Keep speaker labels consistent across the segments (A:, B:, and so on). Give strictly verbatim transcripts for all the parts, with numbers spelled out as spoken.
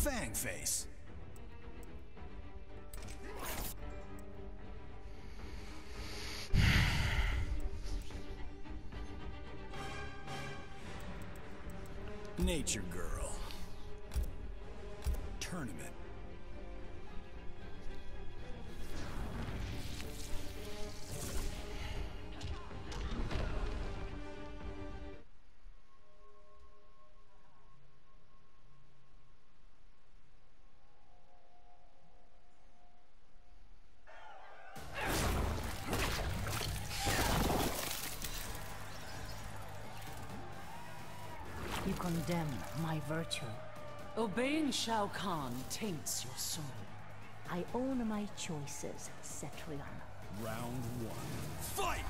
A: Fang face. Nature Girl. Tournament.
B: You condemn my virtue.
C: Obeying Shao Kahn taints your soul.
B: I own my choices, Cetrion.
A: Round one. Fight!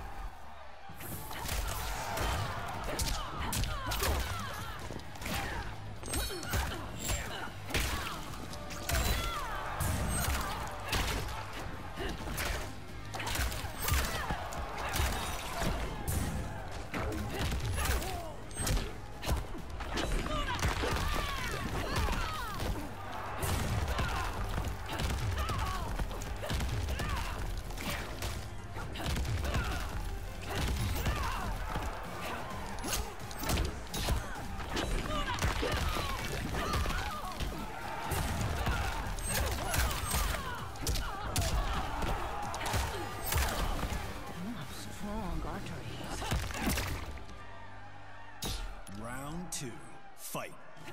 A: Round two. Fight.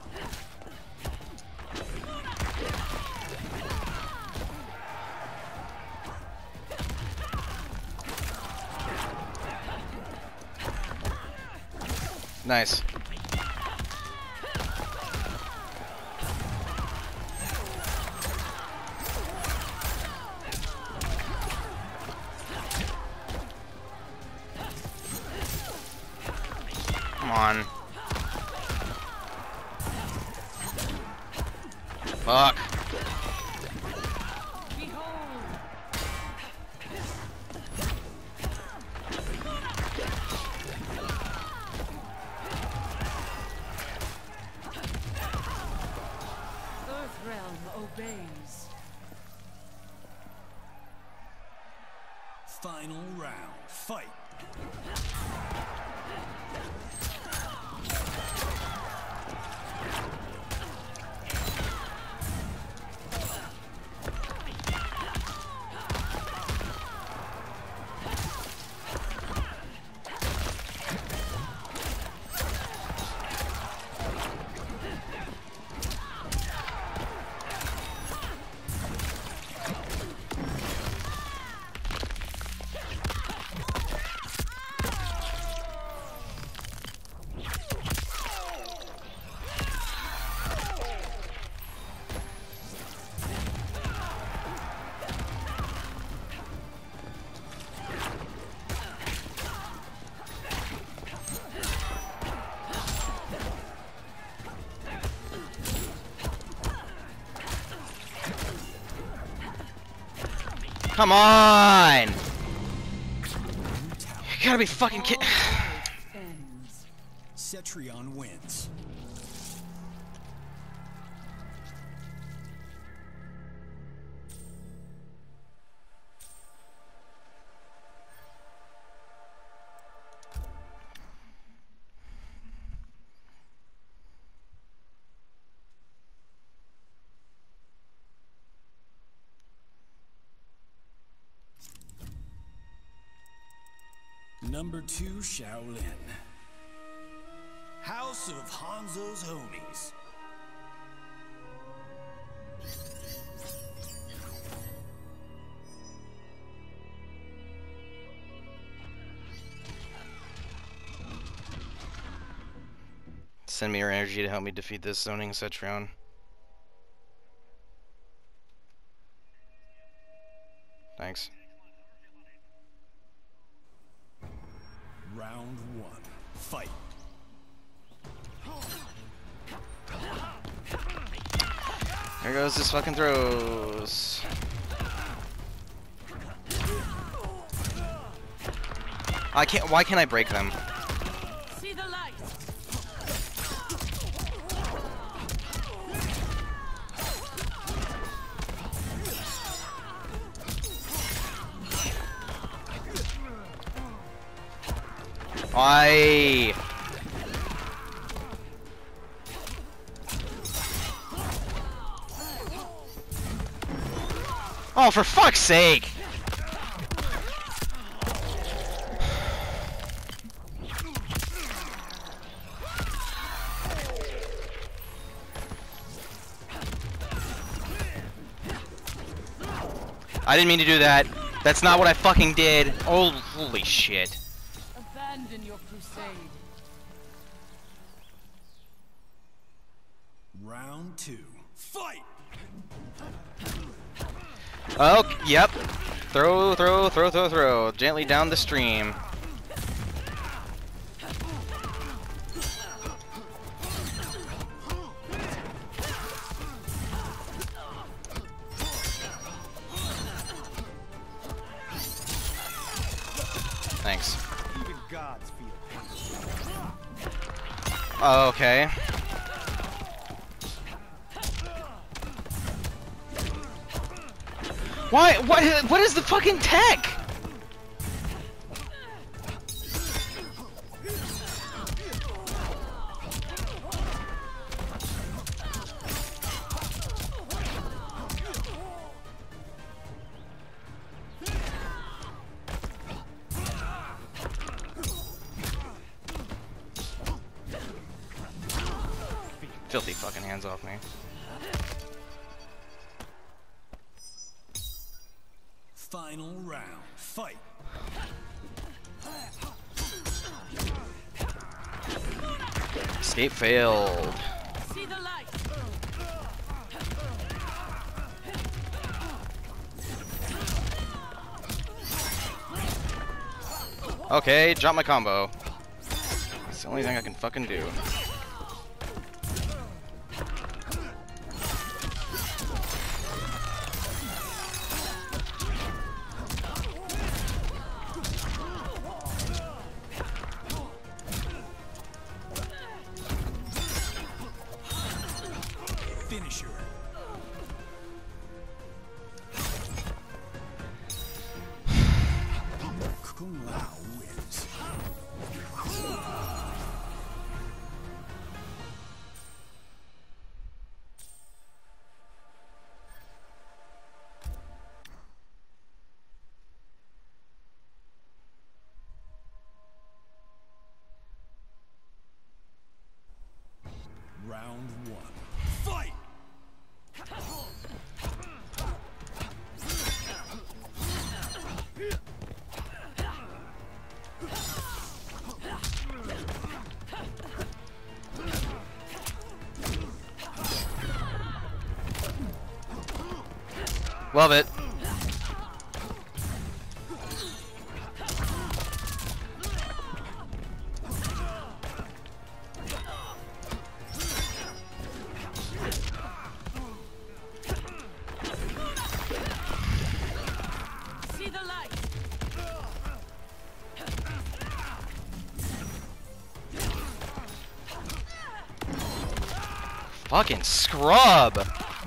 D: Nice. Come on. Fuck.
C: Earthrealm obeys.
A: Final round. Fight.
D: Come on! You gotta be fucking kidding.
A: Cetrion wins. Number two, Shaolin. House of Hanzo's homies.
D: Send me your energy to help me defeat this zoning Cetrion. Thanks.
A: Round one. Fight.
D: There goes this fucking throws. I can't. Why can't I break them?
C: See the light.
D: Why? Oh, for fuck's sake! I didn't mean to do that. That's not what I fucking did. Oh, holy shit.
C: Abandon your crusade.
A: Round two. Fight!
D: Oh, yep. Throw, throw, throw, throw, throw. Gently down the stream. Thanks.
A: Even gods feel pain.
D: Okay. Why? What? What is the fucking tech? Filthy fucking hands off me.
A: Final round. Fight!
D: Escape failed.
C: See the light.
D: Okay, drop my combo. It's the only thing I can fucking do.
A: Finisher. Kung Lao wins. Round one. Fight!
D: Love it.
C: See the light.
D: Fucking scrub.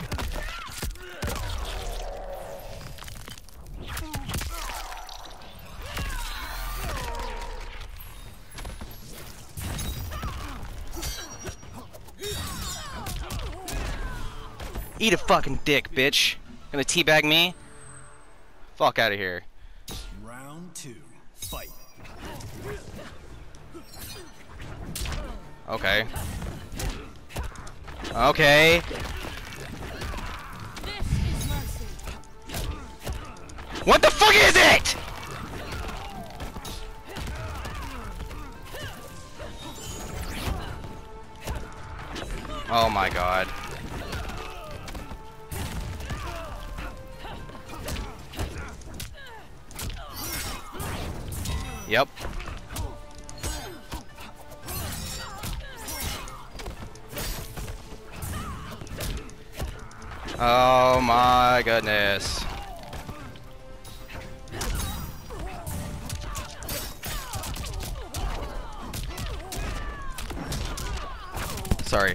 D: Eat a fucking dick, bitch. Gonna teabag me? Fuck out of here.
A: Round two. Fight!
D: Okay. Okay.
C: This is mercy.
D: What the fuck is it? Oh my god. Yep. Oh my goodness. Sorry.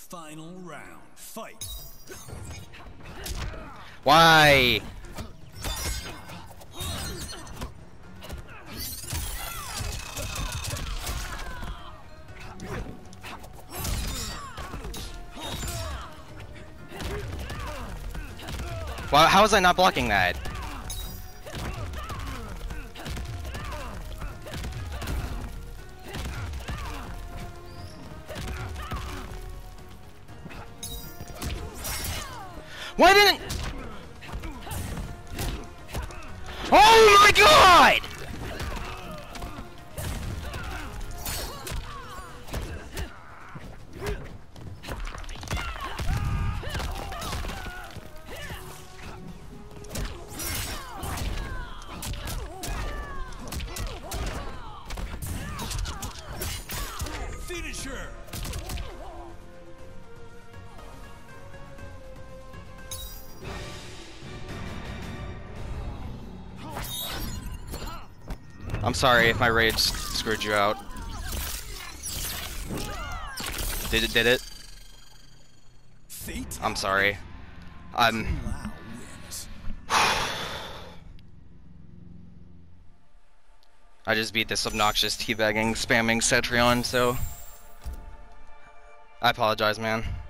A: Final round. Fight.
D: Why? Well, how was I not blocking that? Why didn't... Oh my god!
A: Finisher.
D: I'm sorry if my rage screwed you out. Did it, did it?
A: Fate.
D: I'm sorry. I'm...
A: Lao wins.
D: I just beat this obnoxious teabagging, spamming Cetrion, so... I apologize, man.